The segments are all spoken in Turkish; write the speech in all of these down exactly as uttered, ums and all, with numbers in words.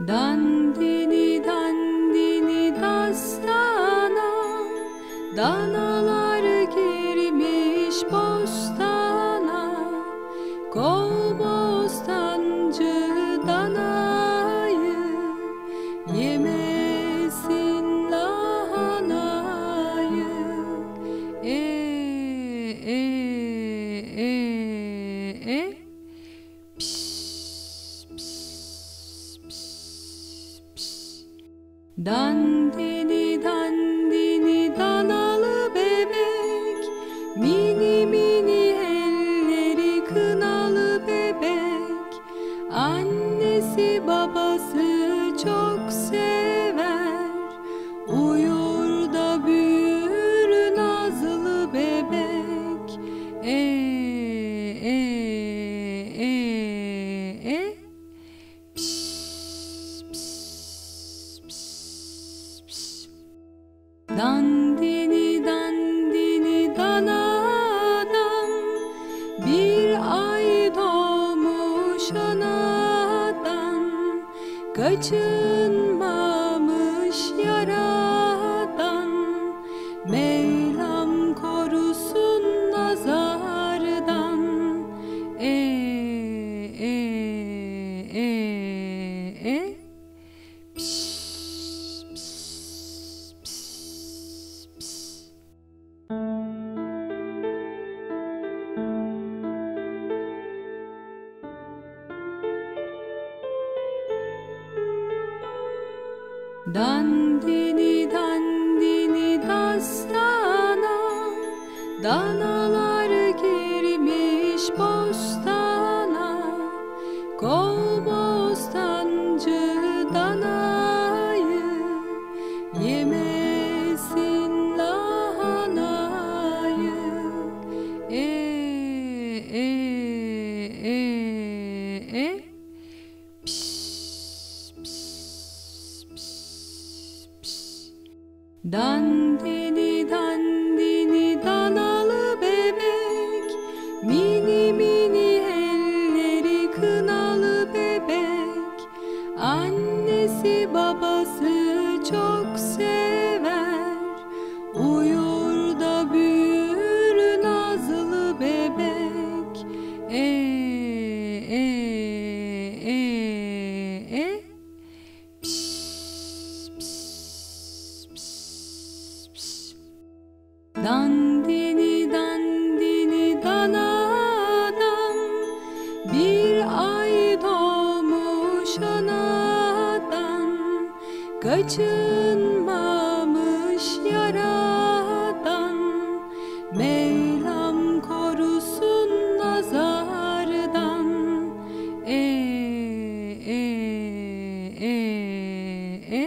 Dandini dandini dastana, danalar girmiş bostana. Kov bostancı danayı, yemesin lahanayı. E e e e Dandini dandini danalı bebek, mini mini elleri kınalı bebek. Annesi babası çok sever, uyur da büyür nazlı bebek. E e e e Dandini dandini danadan, bir ay doğmuş anadan. Kaçınmamış yaradan, Mevlam korusun nazardan. E e e e Dandini dandini dastana, danalar girmiş bostana. Kov bostancı danayı, yemesin lahanayı. E e e e Dandini dandini danalı bebek, mini mini elleri kınalı bebek. Annesi babası çok sever, uyur da büyür nazlı bebek. E e e e Dandini dandini danadan, bir ay doğmuş anadan. Kaçınmamış yaradan, Mevlam korusun nazardan. E e e e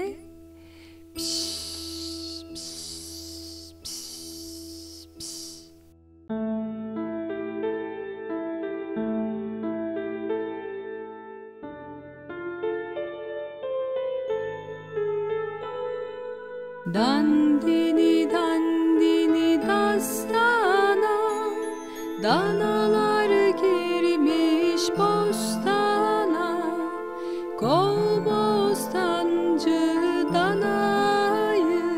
Dandini dandini dastana, danalar girmiş bostana. Kov bostancı danayı,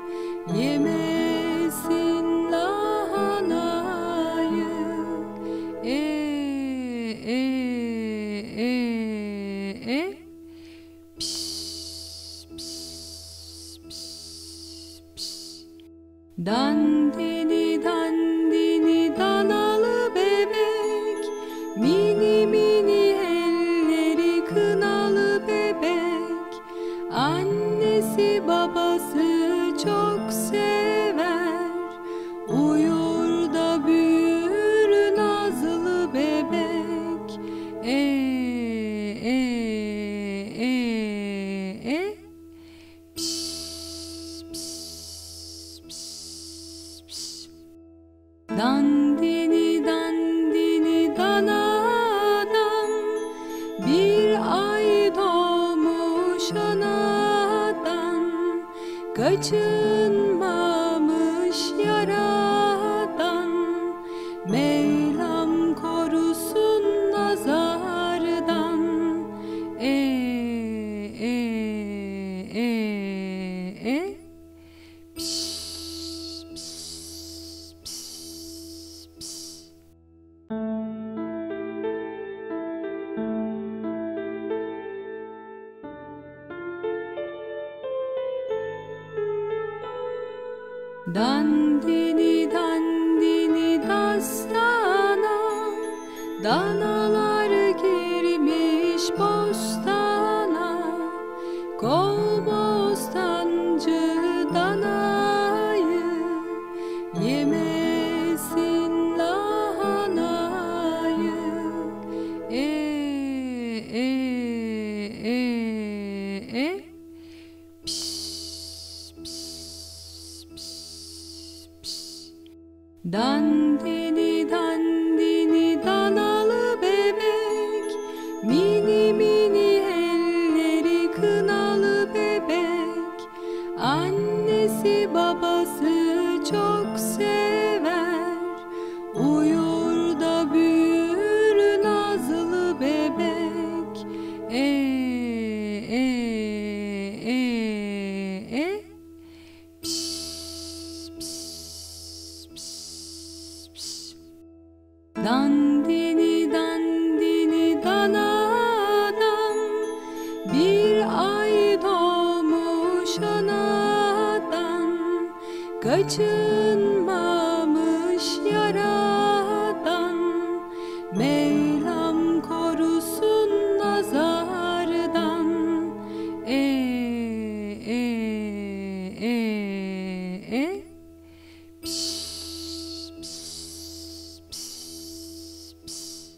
yemesin lahanayı. E e e e Dandini dandini danalı bebek, mini mini elleri kınalı bebek. Annesi babası çok sever, uyur da büyür nazlı bebek. E e e e Dandini dandini danadan, bir ay doğmuş anadan. Kaçınmamış yaradan, Mevlam korusun nazardan. E e Dandini dandini dastana, danalar girmiş bostana. Kov bostancı danayı, yemesin lahanayı. E e e e Piş, piş, piş, piş. Dandini dandini danalı bebek, mini mini elleri kınalı bebek. Annesi babası çok sever, uyur da büyür nazlı bebek. E e e e Piş, piş, piş, piş. Dandini dandini danadan, bir ay doğmuş anadan. Kaçınmamış yaradan, Mevlam korusun nazardan. E e e e Piş, piş, piş, piş.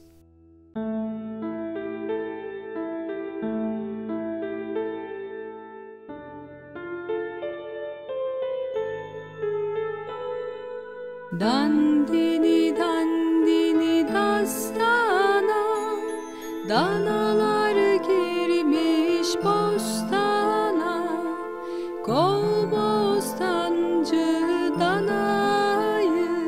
Dandini dandini dastana, danalar girmiş bostana. Kov bostancı danayı,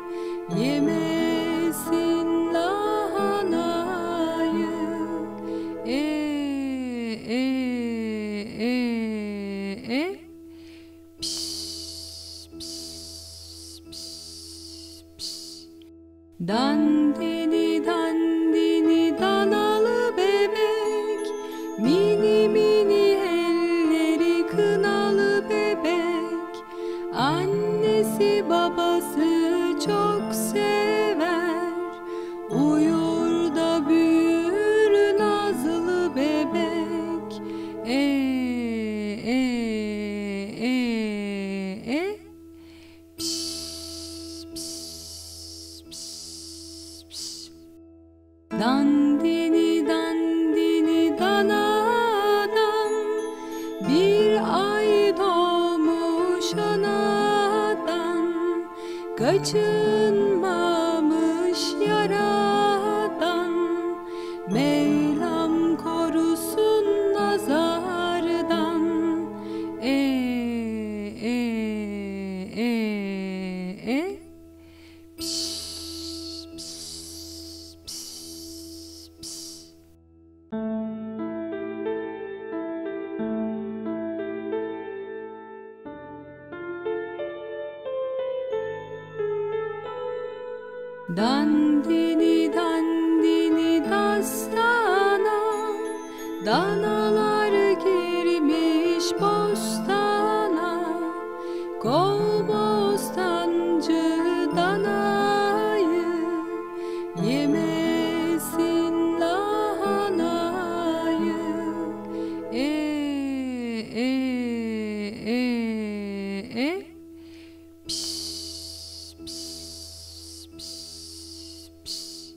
yemesin lahanayı. E e e e Piş, piş, piş, piş. Dandini dandini danalı bebek, mini mini elleri kınalı bebek. Annesi babası çok sever, uyur da büyür nazlı bebek. E e e e Piş, piş, piş, piş. Dandini dandini danadan, bir ay doğmuş anadan. Kaçınmamış yaradan, Mevlam korusun nazardan. E e e e Piş, piş, piş, piş. Dandini dandini dastana, danalar girmiş bostana. Kov bostancı danayı, yemesin lahanayı. E e e e Piş, piş, piş, piş.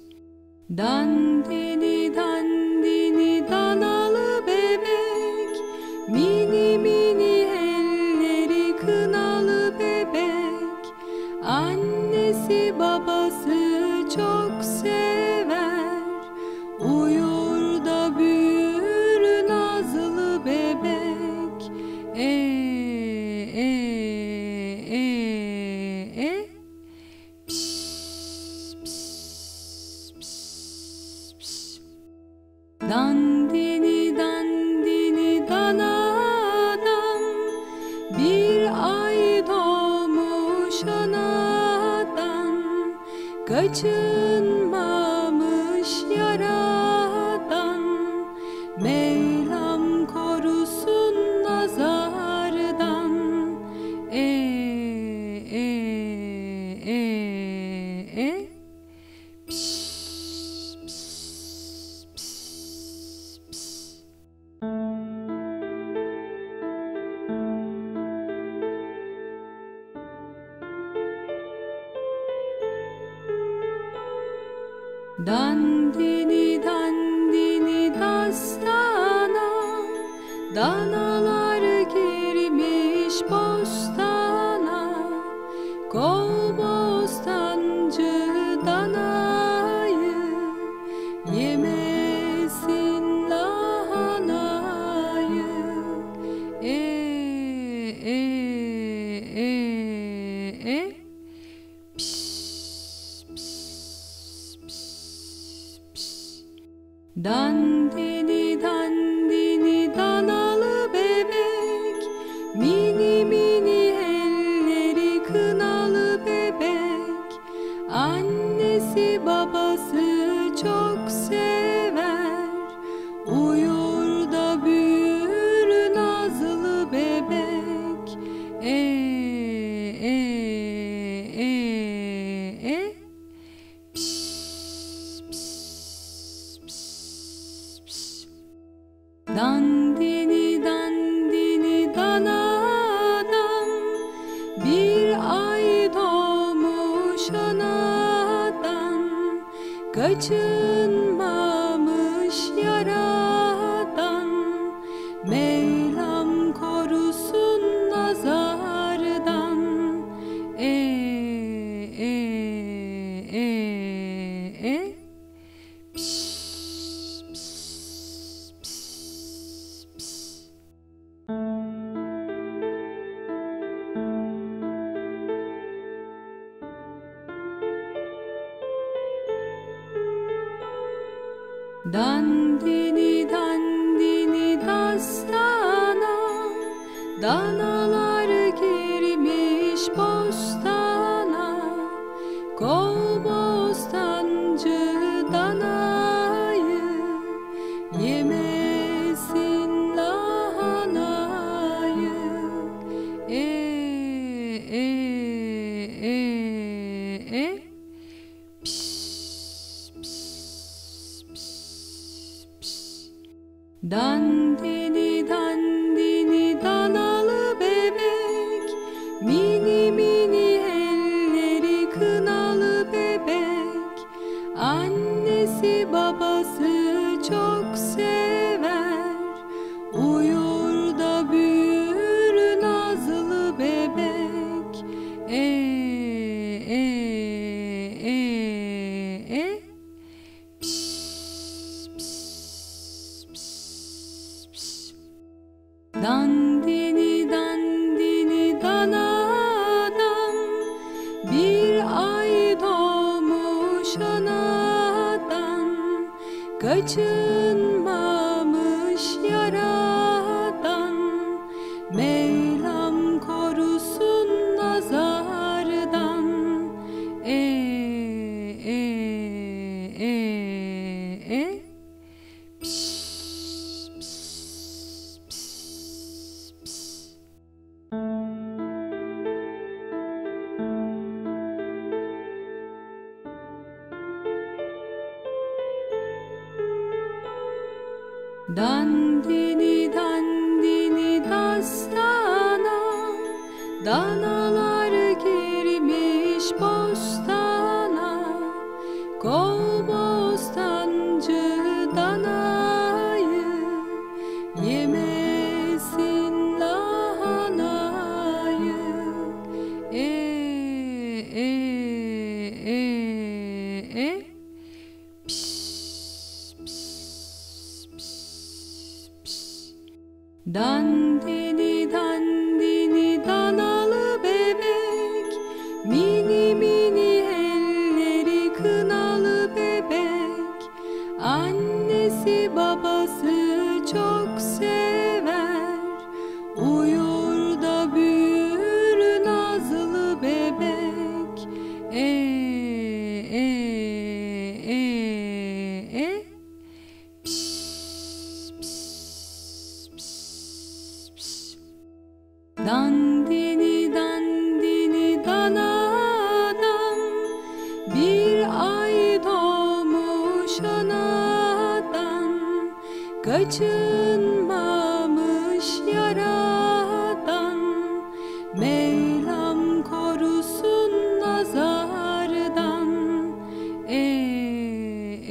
Dandini dandini danalı bebek, mini mini elleri kınalı bebek. Annesi babası çok sever, uyur da büyür nazlı bebek. E e e e Piş, piş, piş, piş. Dandini dandini danadan, bir ay doğmuş anadan. Kaçınmamış yaradan, Mevlam korusun nazardan. E Dandini dandini dastana, danalar girmiş bostana. Kov bostancı danayı, yemesin lahanayı. E e e e Piş, piş, piş, piş. Dandini dandini danalı bebek, mini mini elleri kınalı bebek. Annesi babası çok sever, uyur da büyür nazlı bebek. E e e e Piş, piş, piş, piş. Dandini dandini danadan, bir ay doğmuş anadan. Kaçınmamış yaradan, Mevlam korusun nazardan. E e e e Piş, piş, piş, piş. Dandini dandini dastana, danalar girmiş bostana. Kov bostancı danayı, yemesin lahanayı. E e e e Piş, piş, piş, piş. Dandini dandini danalı bebek, mini mini elleri kınalı bebek. Annesi babası çok sever, uyur da büyür nazlı bebek. E e e e Piş, piş, piş, piş. Dandini dandini danadan, bir ay doğmuş anadan. Kaçınmamış yaradan, Mevlam korusun nazardan. E e e e Piş, piş, piş, piş. Dandini dandini dastana, danalar girmiş bostana. Kov bostancı danayı, yemesin lahanayı. E e e e Piş, piş, piş, piş. Dandini dandini danalı bebek, mini mini elleri kınalı bebek. Annesi babası çok sever, uyur da büyür nazlı bebek. E e e e Piş, piş, piş, piş. Dandini dandini danadan, bir ay doğmuş anadan. Kaçınmamış yaradan, Mevlam korusun nazardan. E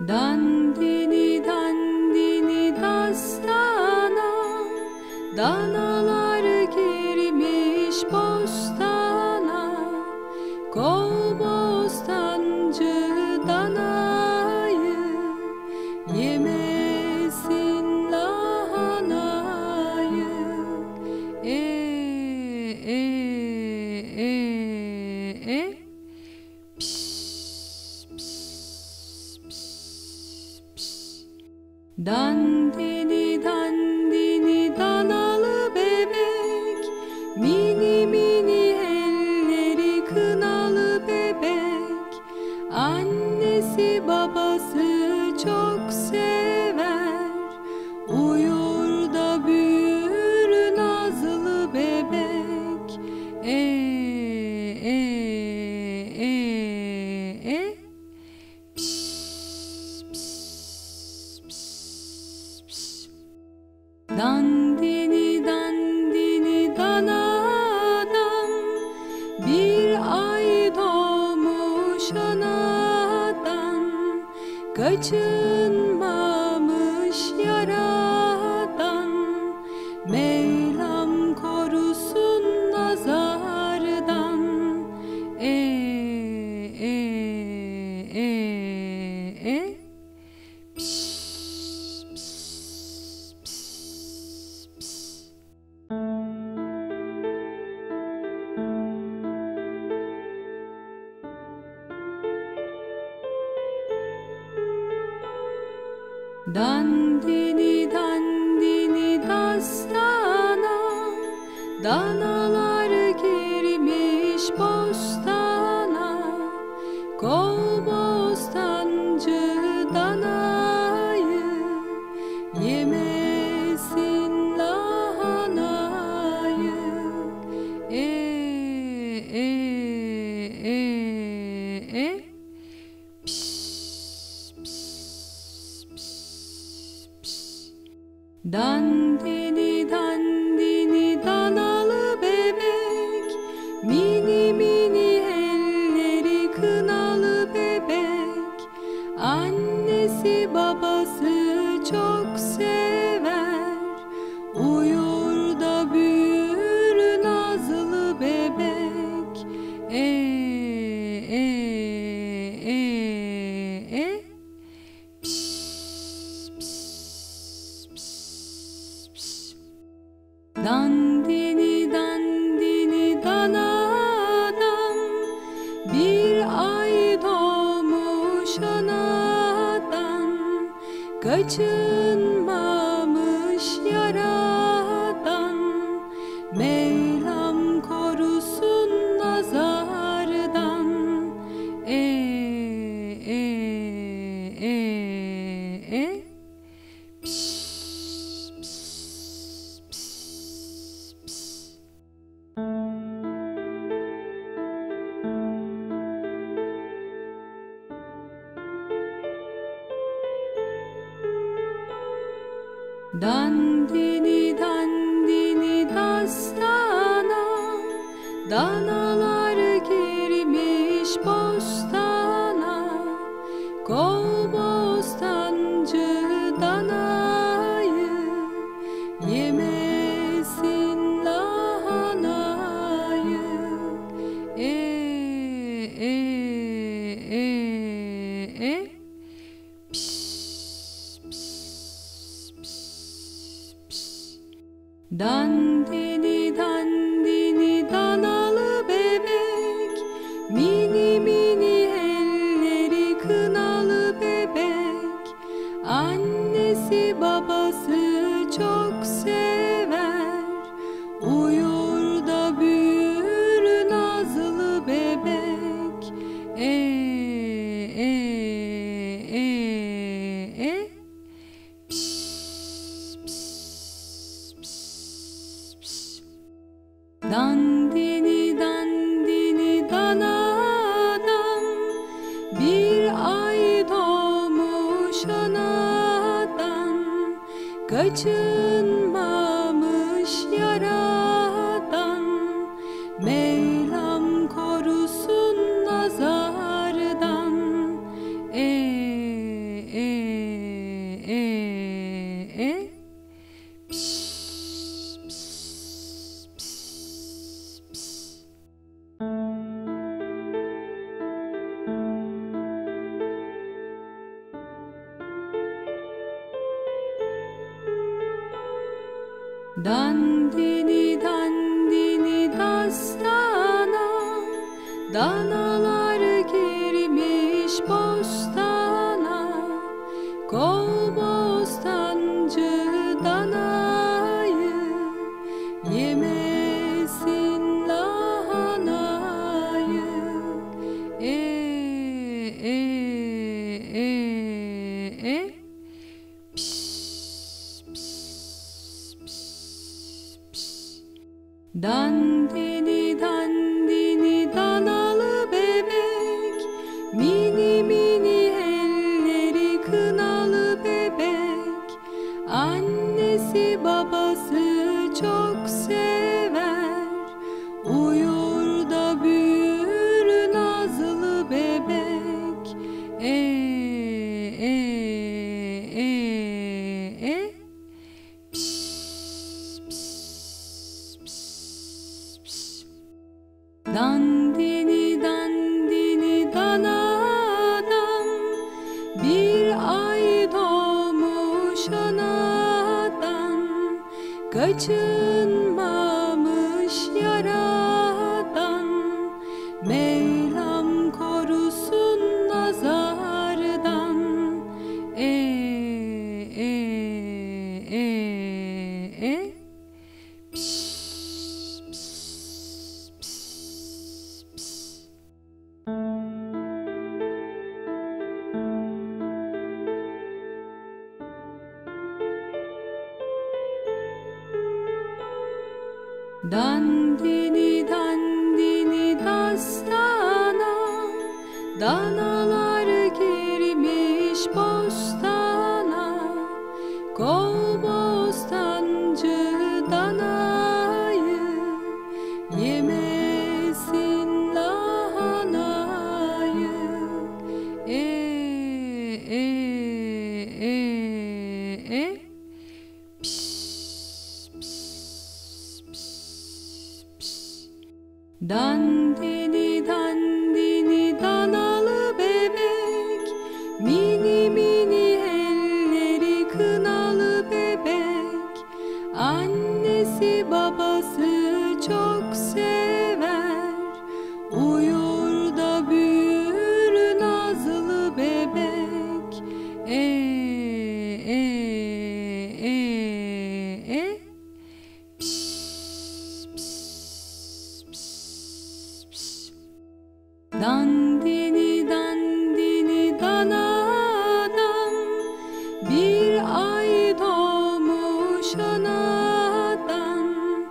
Dandini dandini dastana, danalar girmiş bostana. Kov bostancı danayı, yemesin lahanayı. E e e e Piş, piş, piş, piş. Dandini dandini danalı bebek, mini mini elleri kınalı bebek. Annesi babası çok sever, uyur da büyür nazlı bebek. E e e e Piş, piş, piş, piş. Dandini dandini danadan, bir ay doğmuş anadan. Kaçınmamış yaradan, Mevlam korusun nazardan. E e e e Piş, piş, piş, piş. Dandini dandini dastana, danalar girmiş bostana. Kov bostancı danayı, yemesin lahanayı. E e e e Piş, piş, piş, piş. Dandini dandini danalı bebek, mini mini elleri kınalı bebek. Annesi babası çok sever, uyur da büyür nazlı bebek. E e e e Piş, piş, piş, piş. Dandini dandini danadan, bir ay doğmuş anadan. Kaçınmamış yaradan, Mevlam korusun nazardan. E e e e Piş, piş, piş, piş. Dandini dandini dastana, danalar girmiş bostana. Kov bostancı danayı, yemesin lahanayı. E e e e Piş, piş, piş, piş. Dandini dandini danalı bebek, mini mini elleri kınalı bebek. Annesi babası çok sever, uyur da büyür nazlı bebek. E e e e Piş, piş, piş, piş. Dandini dandini danadan, bir ay doğmuş anadan. Kaçınmamış yaradan, Mevlam korusun nazardan. E e Dandini dandini dastana, danalar girmiş bostana. Kov bostancı danayı, yemesin lahanayı. E e e e Piş, piş, piş, piş. Dandini dandini danalı bebek, mini mini elleri kınalı bebek. Annesi babası çok sever, uyur da büyür nazlı bebek. E e e e Piş, piş, piş, piş. Dandini dandini danadan, bir ay doğmuş anadan. Kaçınmamış yaradan, Mevlam korusun nazardan. E e e e Piş, piş, piş, piş. Dandini dandini dastana, danalar girmiş bostana. Kov bostancı danayı, yemesin lahanayı. E e e e Piş, piş, piş, piş. Dandini dandini danalı bebek, mini mini elleri kınalı bebek. Annesi babası çok sever, uyur da büyür nazlı bebek. E e e e Piş, piş, piş, piş. Dandini dandini danadan, bir ay doğmuş anadan.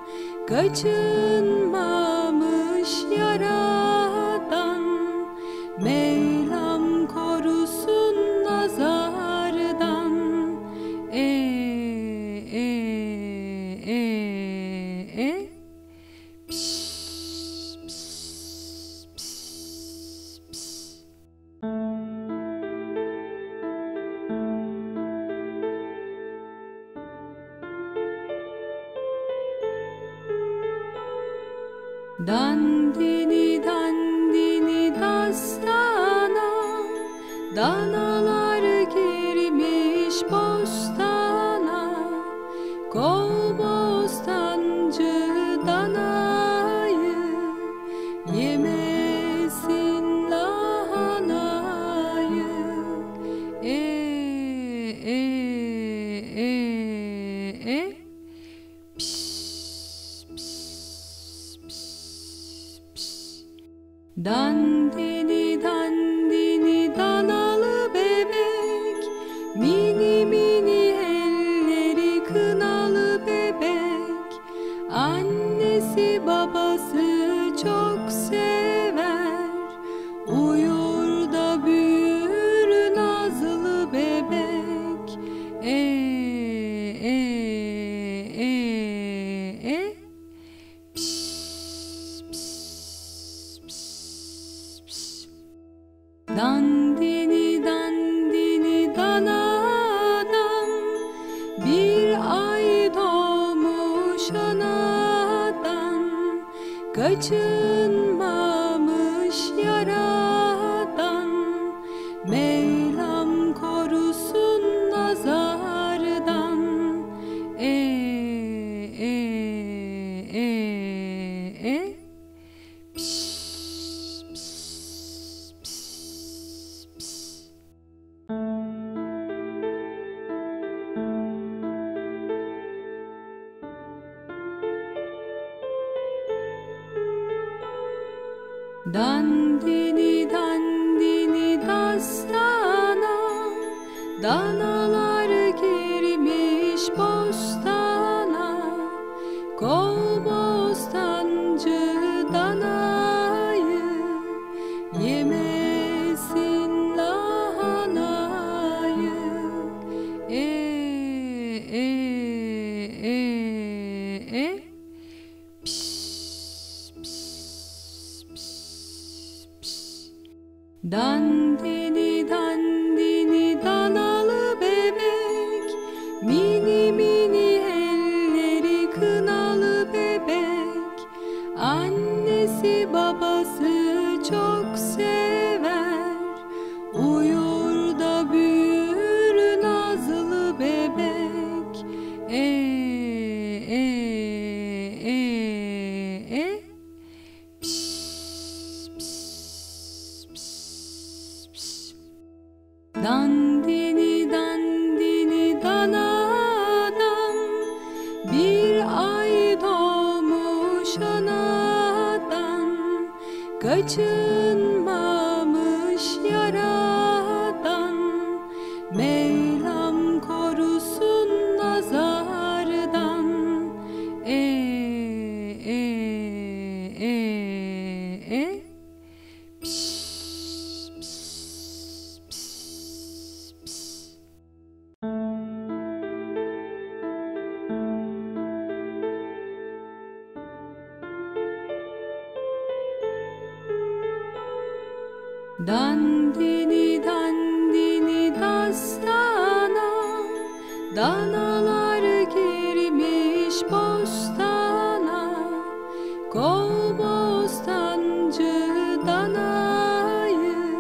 Kaçınmamış yaradan, Mevlam korusun nazardan. E e e e Piş, piş, piş, piş. Dandini dandini dastana, danalar girmiş bostana. Kov bostancı danayı, yemesin lahanayı. E e e e Piş, piş, piş, piş. Dandini dandini danalı bebek, mini mini elleri kınalı bebek. Annesi babası çok sever, uyur da büyür nazlı bebek. E e e e Piş, piş, piş, piş. Dandini dandini danadan, bir ay doğmuş anadan. Kaçınmamış yaradan, Mevlam korusun nazardan. E e Dandini dandini dastana, danalar girmiş bostana. Kov bostancı danayı, yemesin lahanayı. E e e e Piş, piş, piş, piş. Dandini dandini danalı bebek, mini mini elleri kınalı bebek. Annesi babası çok sever, uyur da büyür nazlı bebek. E e e e Piş, piş, piş, piş. Dandini dandini danadan, bir ay doğmuş anadan. Kaçınmamış yaradan, Mevlam korusun nazardan. E e e e Piş, piş, piş, piş. Dandini dandini dastana, danalar girmiş bostana. Kov bostancı danayı,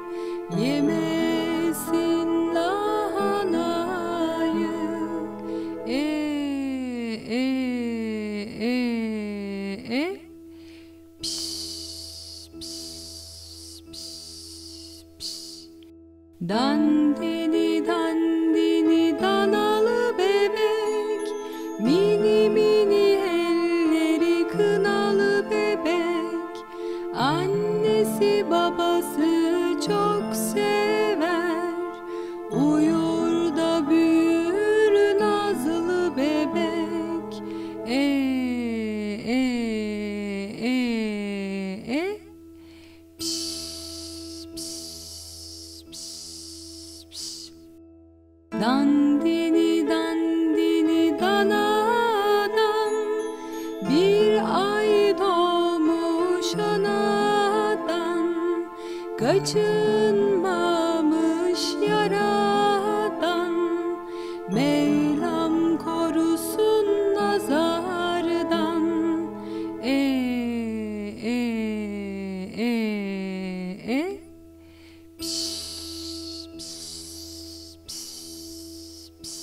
yemesin lahanayı. E e e e Piş, piş, piş, piş. Dandini dandini danalı bebek, mini mini elleri kınalı bebek. Annesi babası çok sever, uyur da büyür nazlı bebek. E e e e Piş, piş, piş, piş. Dandini dandini danadan, bir ay doğmuş anadan. Kaçınmamış yaradan, Mevlam korusun nazardan. E e e e Piş, piş, piş, piş.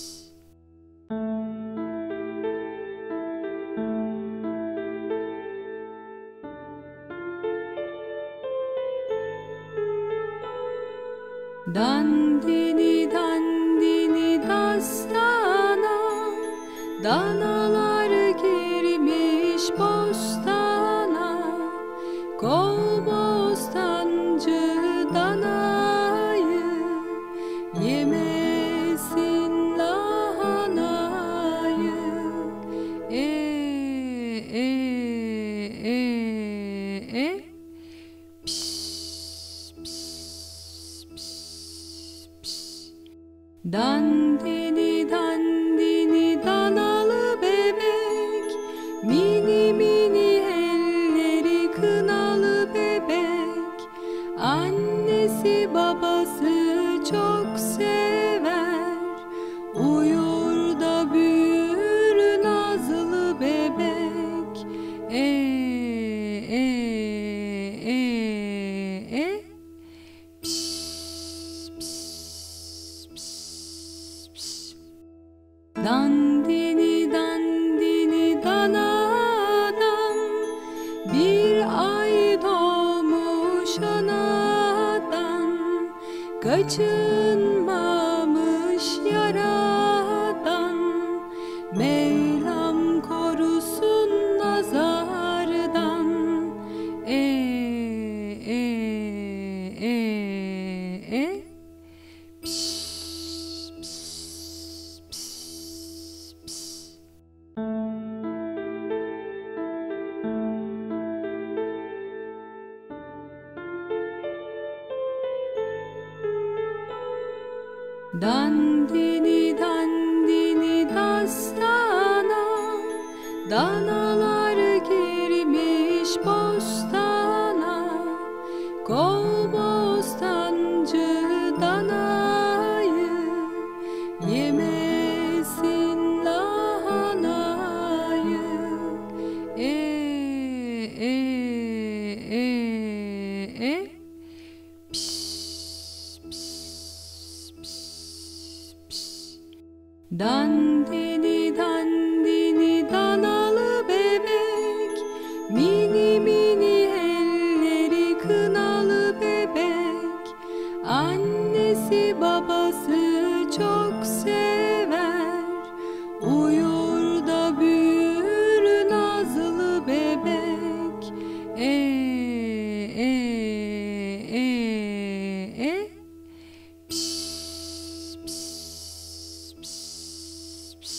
Dandini dandini dastana, danalar girmiş bostana. Kov bostancı danayı, yemesin lahanayı. E e e e Piş, piş, piş, piş. Dandini dandini danalı bebek, mini mini elleri kınalı bebek. Annesi babası çok sever, uyur da büyür nazlı bebek. E e e e Piş, piş, piş, piş. Dandini dandini danadan, bir ay doğmuş anadan. Kaçınmamış yaradan, Mevlam korusun nazardan. E Dandini dandini dastana, danalar girmiş bostana. Kov bostancı danayı, yemesin lahanayı. E e e e Piş, piş, piş, piş. Dandini dandini danalı bebek, mini mini elleri kınalı bebek. Annesi babası çok sever, uyur da büyür nazlı bebek. E e e e Piş, piş, piş, piş.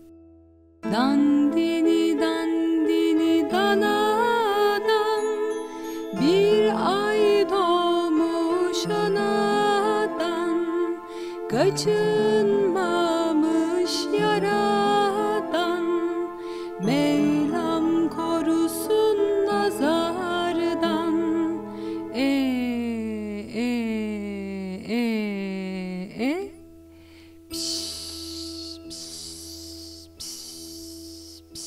Dandini dandini danadan, bir ay doğmuş anadan. Kaçınmamış yaradan, Mevlam korusun nazardan. E e e e Piş, piş, piş, piş.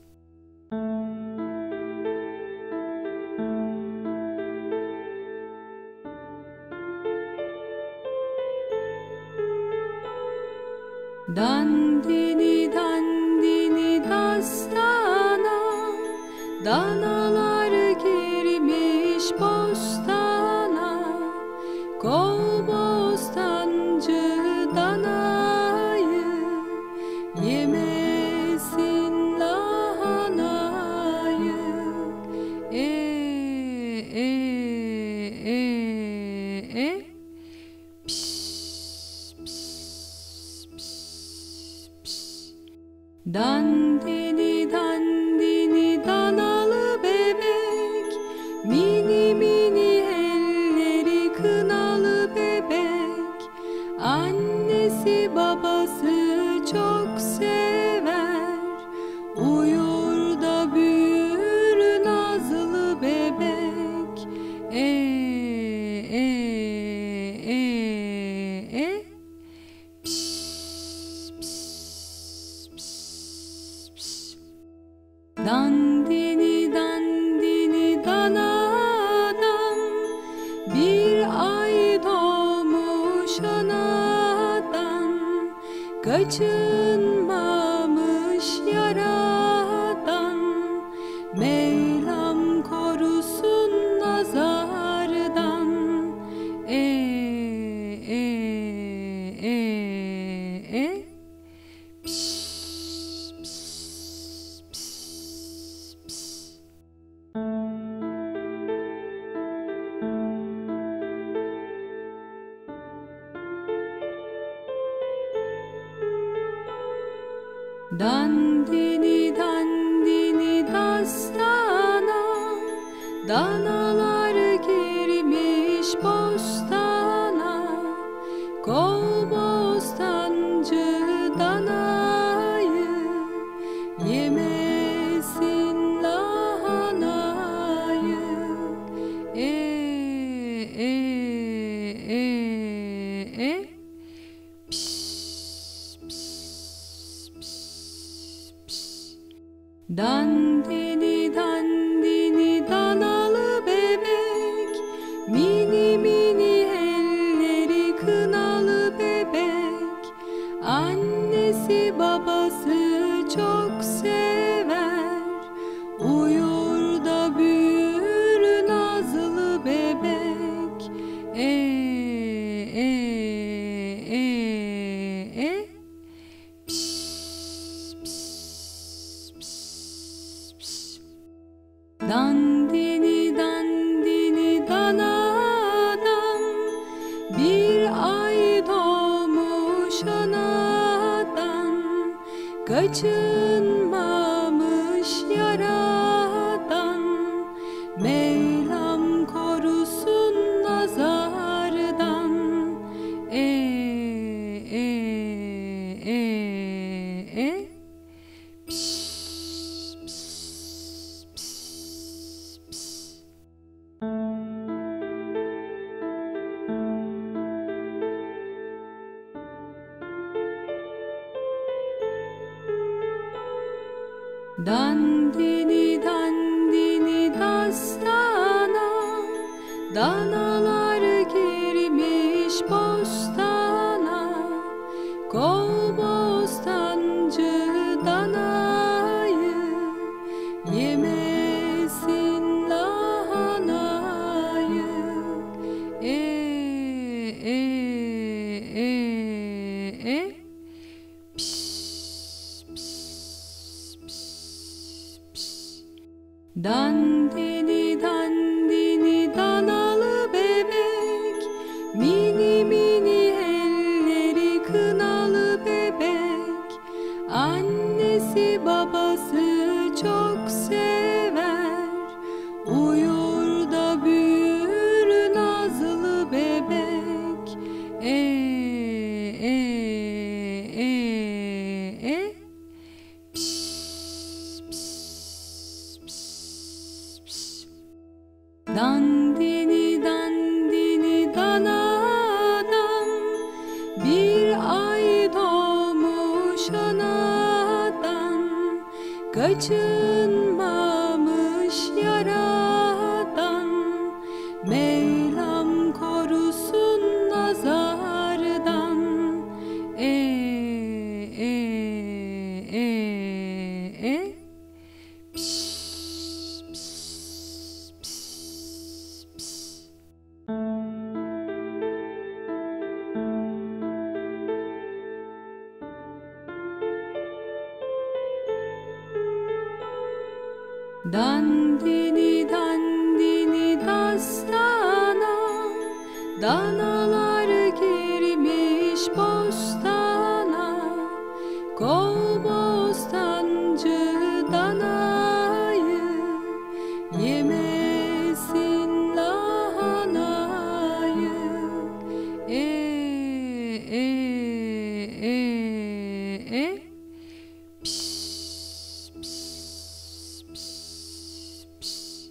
Dandini dandini dastana, danalar girmiş bostana. Kov bostancı danayı, yemesin lahanayı. E e e e Piş, piş, piş, piş. Dandini dandini danalı bebek, mini mini elleri kınalı bebek. Annesi babası çok sever, uyur da büyür nazlı bebek. E e e e Piş, piş, piş, piş. Dandini dandini danadan, bir ay doğmuş anadan. Kaçınmamış yaradan, Mevlam korusun nazardan. E e e e Piş, piş, piş, piş. Dandini dandini dastana, danalar girmiş bostana. Kov bostancı danayı, yemesin lahanayı. E e e e Piş, piş, piş, piş. Dandini dandini danalı bebek, mini mini elleri kınalı bebek. Annesi babası çok sever, uyur da büyür nazlı bebek. E e e e Piş, piş, piş, piş. Dandini dandini danadan, bir ay doğmuş anadan. Kaçınmamış yaradan, Mevlam korusun nazardan. E Dandini dandini dastana, danalar girmiş bostana. Kov bostancı danayı, yemesin lahanayı. E e e e Piş, piş, piş, piş. Dandini dandini danalı bebek, mini mini elleri kınalı bebek. Annesi babası çok sever, uyur da büyür nazlı bebek. E e e e Piş, piş, piş, piş. Dandini dandini danadan, bir ay doğmuş anadan. Kaçınmamış yaradan, Mevlam korusun nazardan. E e e e Piş, piş, piş, piş. Dandini dandini dastana, danalar girmiş bostana. Kov bostancı danayı, yemesin lahanayı. E e e e Piş, piş, piş, piş.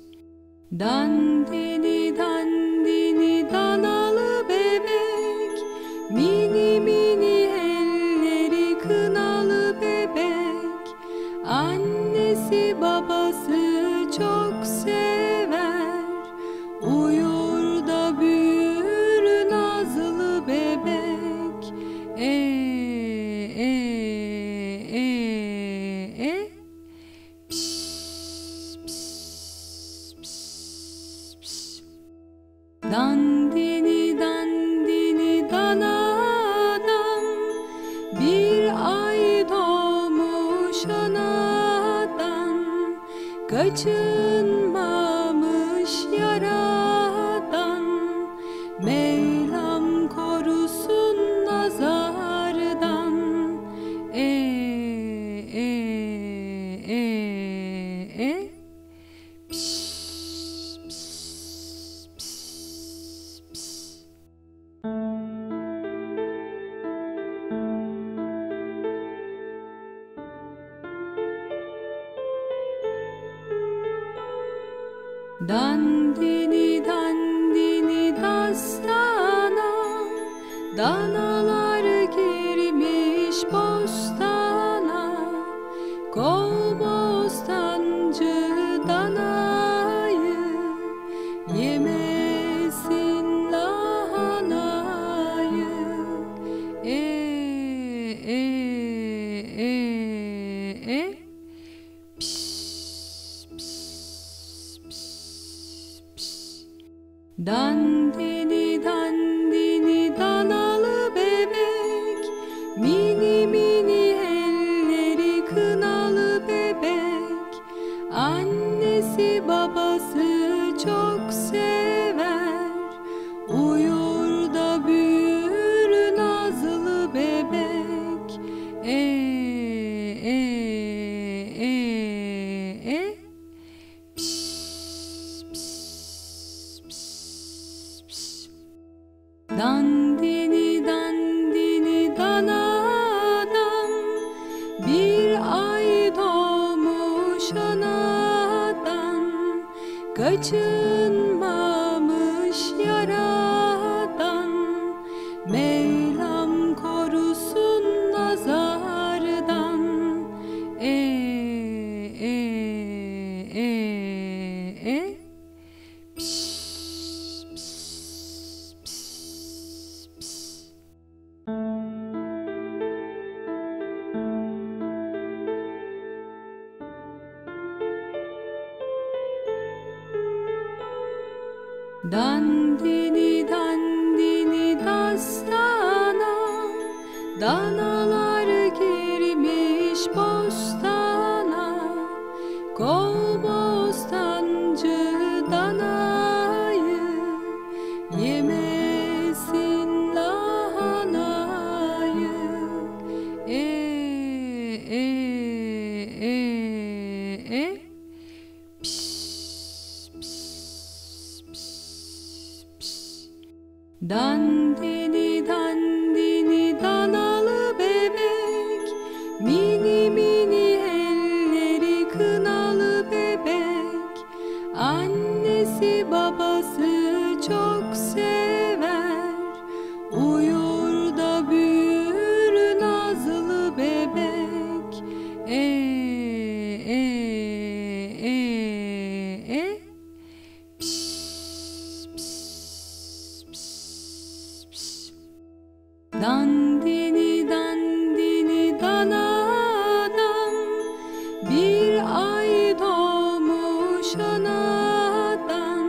Dandini dandini danalı bebek, mini mini elleri kınalı bebek. Annesi babası çok sever, uyur da büyür nazlı bebek. E e e e Piş, piş, piş, piş. Dandini dandini danadan, bir ay doğmuş anadan. Kaçınmamış yaradan, Mevlam korusun nazardan. E e e e Piş, piş, piş, piş. Dandini dandini dastana, danalar girmiş bostana. Kov bostancı danayı, yemesin lahanayı. E e e e Piş, piş, piş, piş. Dandini dandini danalı bebek, mini mini elleri kınalı bebek. Annesi babası çok sever, uyur da büyür nazlı bebek. E e e e Piş, piş, piş, piş. Dandini dandini danadan, bir ay doğmuş anadan. Kaçınmamış yaradan, Mevlam korusun nazardan. E e Dandini dandini dastana, danalar girmiş bostana. Kov bostancı danayı, yemesin lahanayı. E e e e Piş, piş, piş, piş. Dandini dandini danalı bebek, mini mini elleri kınalı bebek. Annesi babası çok sever, uyur da büyür nazlı bebek. E e e e Piş, piş, piş, piş. Dandini dandini danadan, bir ay doğmuş anadan.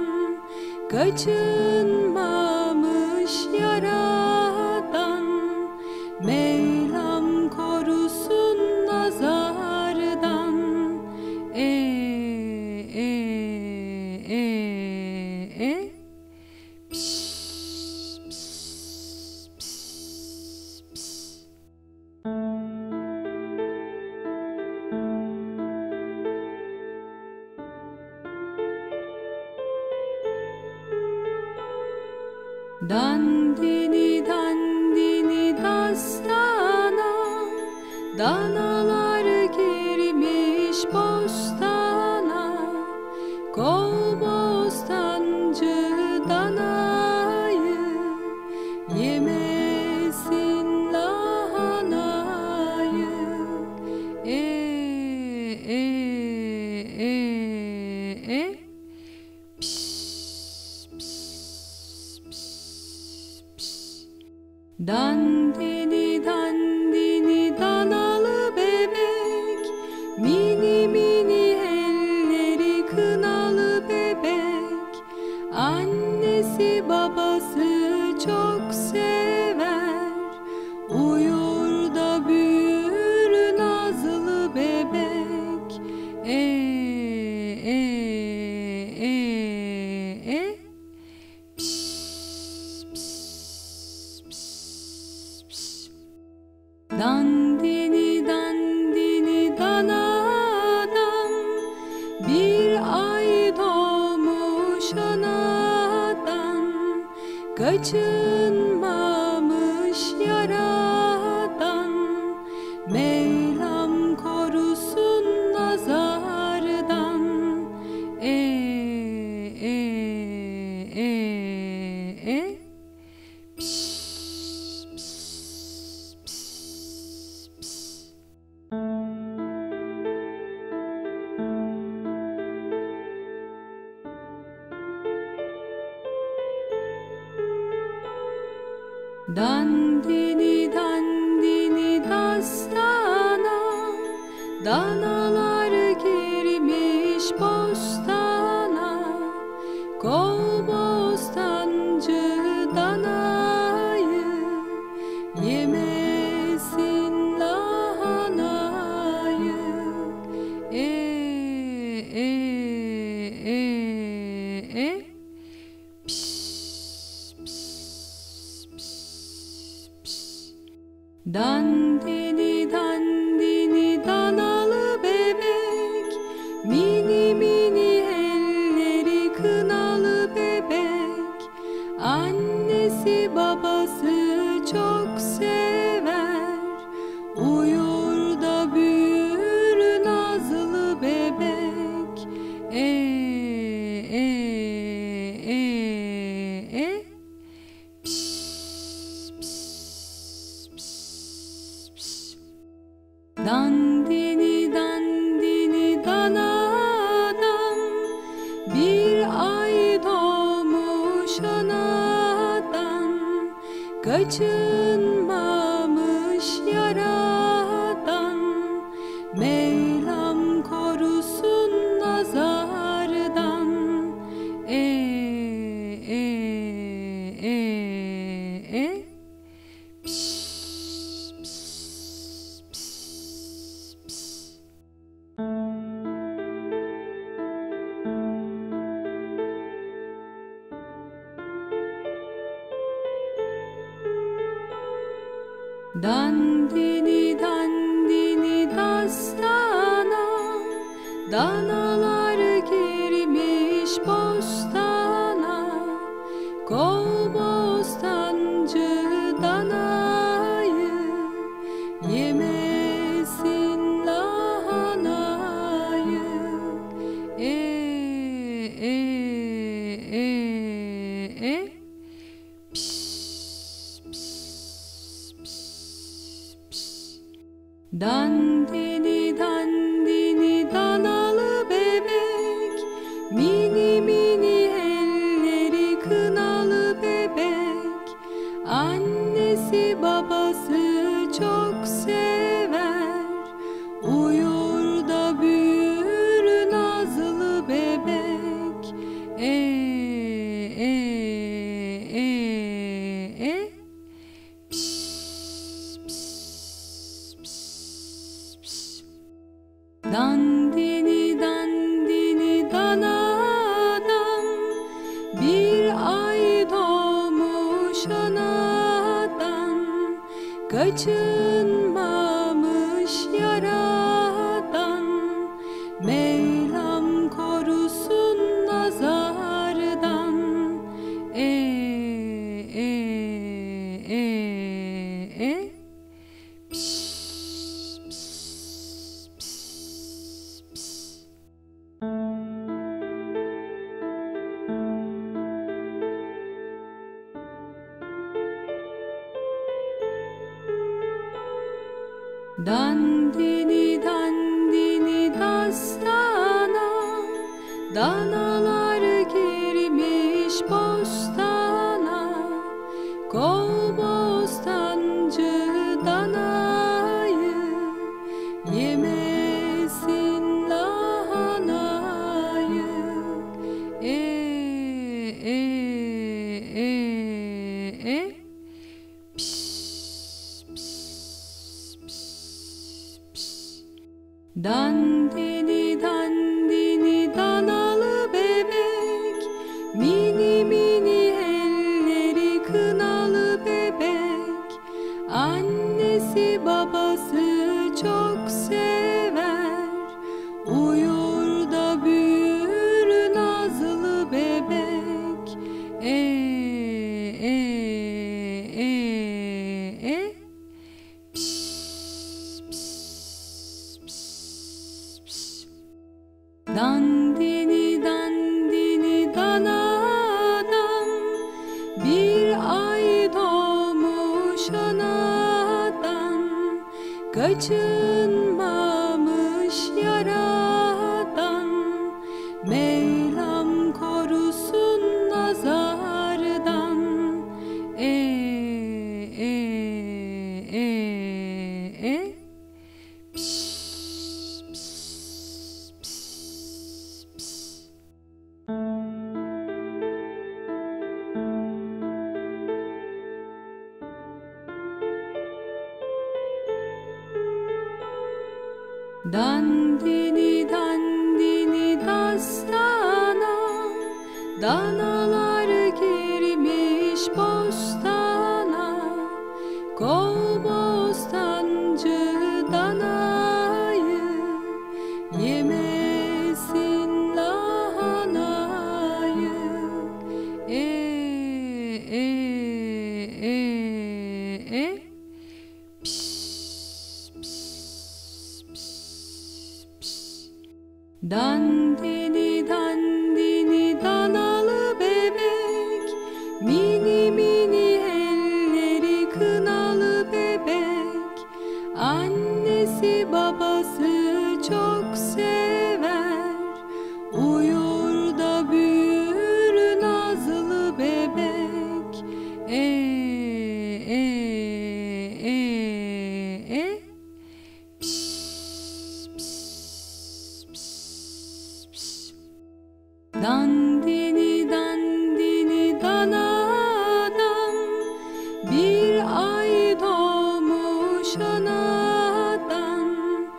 Kaçınmamış yaradan, Mevlam korusun nazardan. E e e e Piş, piş, piş, piş. Dandini dandini dastana, danalar girmiş bostana. Kov bostancı danayı, yemesin lahanayı. E e e e Piş, piş, piş, piş. Dandini dandini danalı bebek, mini mini elleri kınalı bebek. Annesi babası çok sever, uyur da büyür nazlı bebek. E e e e Piş, piş, piş, piş. Dandini dandini danadan, bir ay doğmuş anadan. Kaçınmamış yaradan, Mevlam korusun nazardan. E e e e Piş, piş, piş, piş. Dandini dandini dastana, danalar girmiş bostana. Kov bostancı danayı, yemesin lahanayı. E e e e Piş, piş, piş, piş. Dandini dandini danalı bebek, mini mini elleri kınalı bebek. Annesi babası çok sever, uyur da büyür nazlı bebek. E e e e Piş, piş, piş, piş. Dandini dandini danadan, bir ay doğmuş anadan. Kaçınmamış yaradan, Mevlam korusun nazardan. E e Dandini dandini dastana, danalar girmiş bostana. Kov bostancı danayı, yemesin lahanayı. E e e e Piş, piş, piş, piş. Dandini dandini danalı bebek, mini mini elleri kınalı bebek. Annesi babası çok sever, uyur da büyür nazlı bebek. E e e e Piş, piş, piş, piş. Dandini dandini danadan, bir ay doğmuş anadan. Kaçınmamış yaradan, Mevlam korusun nazardan. E e e e Piş, piş, piş, piş. Dandini dandini dastana, danalar girmiş bostana. Kov bostancı danayı, yemesin lahanayı. E e e e Piş, piş, piş, piş. Dandini dandini danalı bebek, mini mini elleri kınalı bebek. Annesi babası çok sever, uyur da büyür nazlı bebek. E e e e Piş, piş, piş, piş. Dandini dandini danadan, bir ay doğmuş anadan. Kaçınmamış yaradan, Mevlam korusun nazardan. E e e e Piş, piş, piş, piş. Dandini dandini dastana, danalar girmiş bostana. Kov bostancı danayı, yemesin lahanayı. E e e e Piş, piş, piş, piş. Dandini dandini danalı bebek, mini mini elleri kınalı bebek. Annesi babası çok sever, uyur da büyür nazlı bebek. E e e e Piş, piş, piş, piş. Dandini dandini danadan, bir ay doğmuş anadan.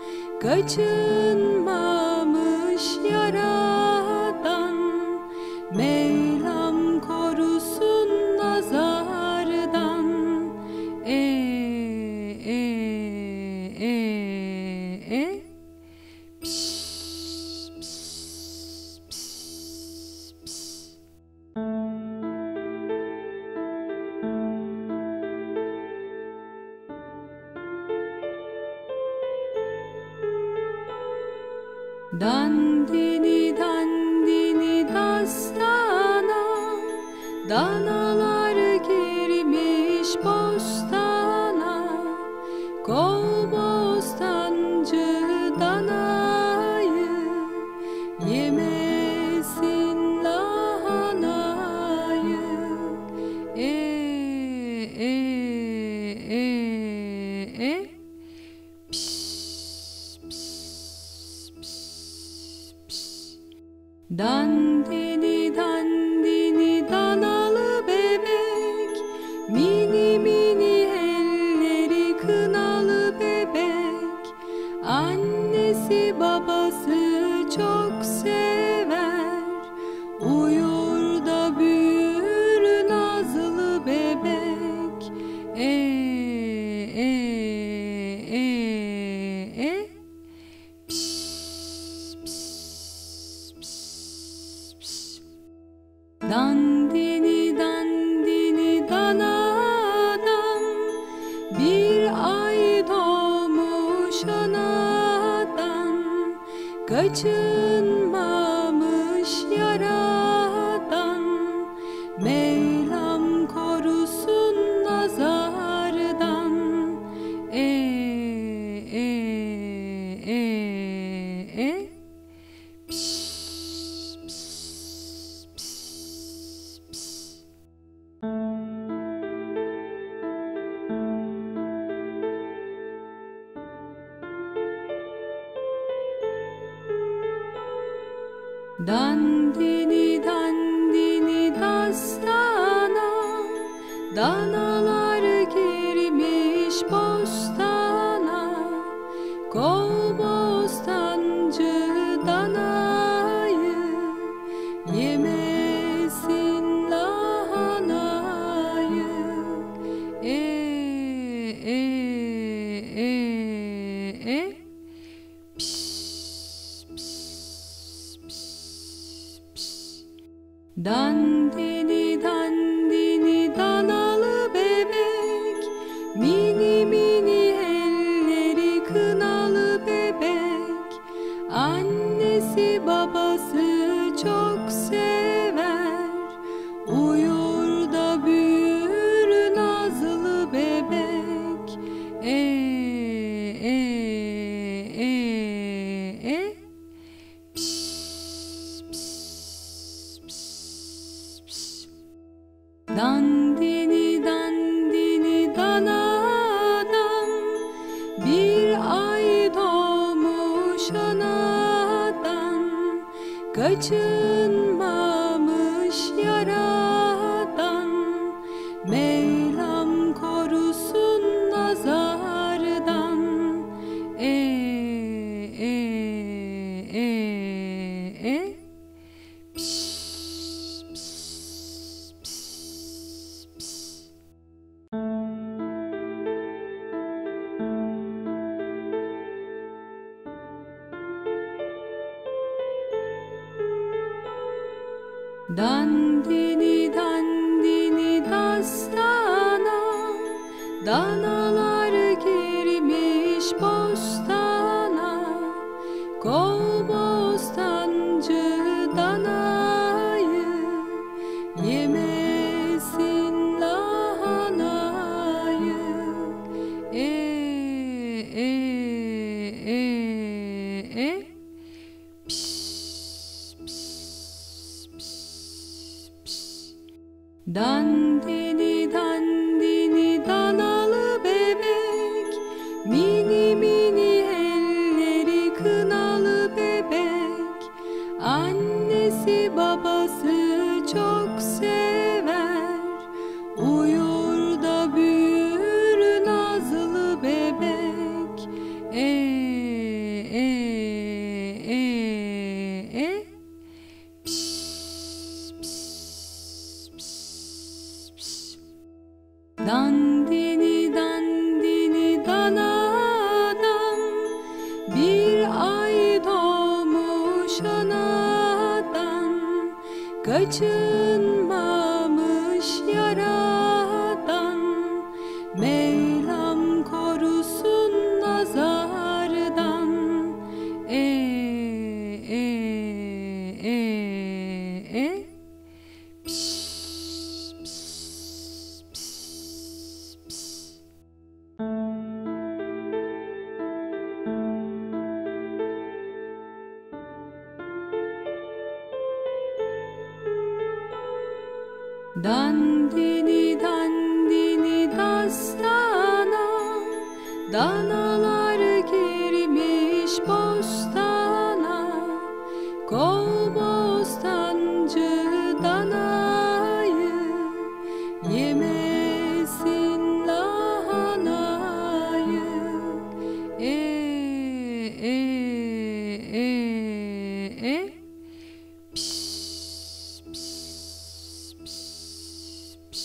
Kaçınmamış yaradan, Mevlam korusun nazardan. E Dandini dandini dastana, danalar girmiş bostana. Kov bostancı danayı, yemesin lahanayı. E e e e Piş, piş, piş, piş. Dandini dandini danalı bebek, mini mini elleri kınalı bebek. Annesi babası çok sever, uyur da büyür nazlı bebek. E e e e Piş, piş, piş, piş. Dandini dandini danadan, bir ay doğmuş anadan. Kaçınmamış yaradan, Mevlam korusun nazardan. E e e e Piş, piş, piş, piş. Dandini dandini dastana, danalar girmiş bostana. Kov bostancı danayı, yemesin lahanayı. E e e e Piş, piş, piş, piş. Dandini dandini danalı bebek, mini mini elleri kınalı bebek. Annesi babası çok sever, uyur da büyür nazlı bebek. E e e e Piş, piş, piş, piş. Dandini dandini danadan, bir ay doğmuş anadan. Kaçınmamış yaradan, Mevlam korusun nazardan. E e e e Piş, piş, piş, piş. Dandini dandini dastana, danalar girmiş bostana. Kov bostancı danayı, yemesin lahanayı. E e e e Piş, piş, piş, piş. Dandini dandini danalı bebek, mini mini elleri kınalı bebek. Annesi babası çok sever, uyur da büyür nazlı bebek. E e e e Piş, piş, piş, piş. Dandini dandini danadan, bir ay doğmuş anadan. Kaçınmamış yaradan, Mevlam korusun nazardan. E Dandini dandini dastana, danalar girmiş bostana. Kov bostancı danayı, yemesin lahanayı. E e e e Piş, piş, piş, piş.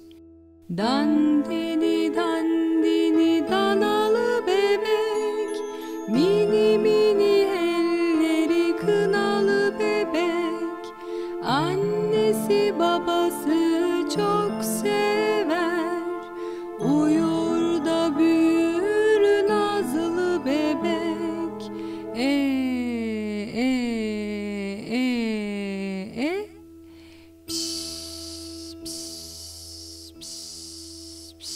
Dandini dandini danalı bebek, mini mini elleri kınalı bebek. Annesi babası çok sever, uyur da büyür nazlı bebek. E e e e Piş, piş, piş, piş.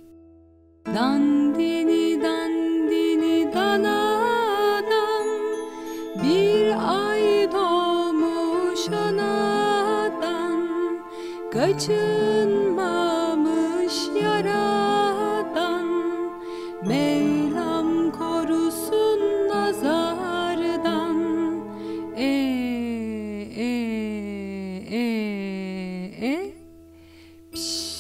Dandini dandini danadan, bir ay doğmuş anadan. Kaçınmamış yaradan, Mevlam korusun nazardan. E e e e Piş.